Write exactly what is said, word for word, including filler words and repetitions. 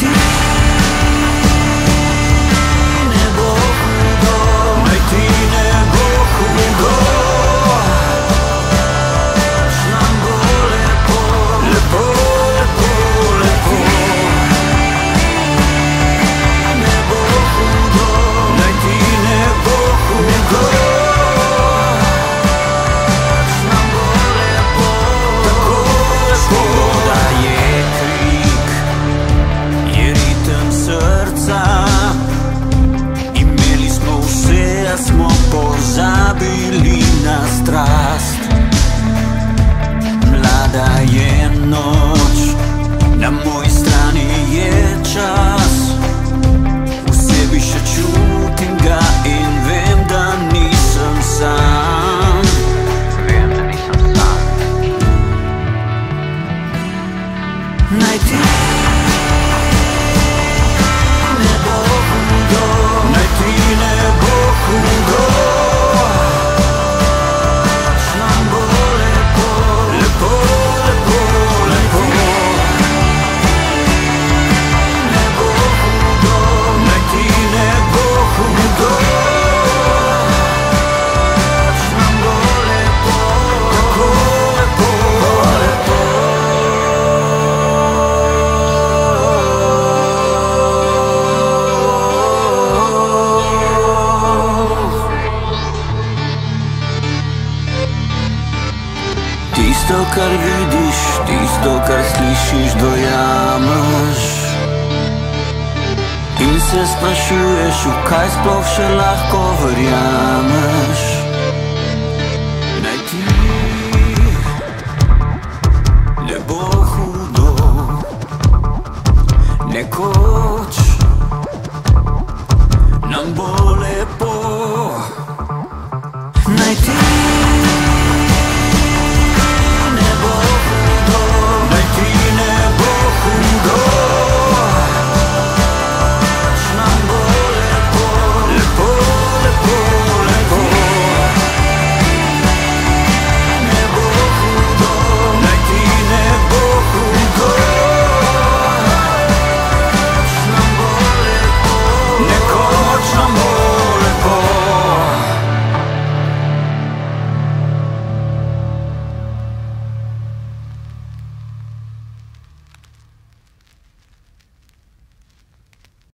ti ne bo hudo, naj ti ne bo hudo. Nam bo lepo, lepo, lepo, lepo. Ne bo hudo, naj ti ne bo hudo. Nam bo lepo, tako lepo. Da je krik, je ritem srca. Imeli smo vse, a smo pozabili na strast. Mlada je noč, na moji strani je čas. V sebi še čutim ga in vem, da nisem sam. Vem, da nisem sam. Naj ti ne bo hudo, naj ti ne bo hudo. Nam bo lepo, lepo, lepo, lepo. Ne bo hudo, naj ti ne bo hudo. Nam bo lepo, tako lepo, lepo. Tisto, kar vidiš, tisto, kar slišiš, dojameš. In se sprašuješ, v kaj sploh še lahko verjameš. Naj ti ne bo hudo, nekoč